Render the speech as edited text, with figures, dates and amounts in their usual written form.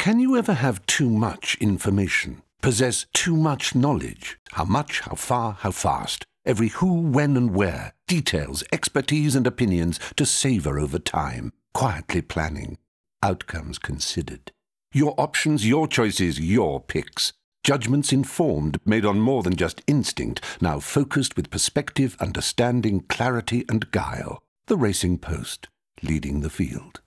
Can you ever have too much information? Possess too much knowledge? How much, how far, how fast? Every who, when and where. Details, expertise and opinions to savor over time. Quietly planning. Outcomes considered. Your options, your choices, your picks. Judgments informed, made on more than just instinct, now focused with perspective, understanding, clarity and guile. The Racing Post, leading the field.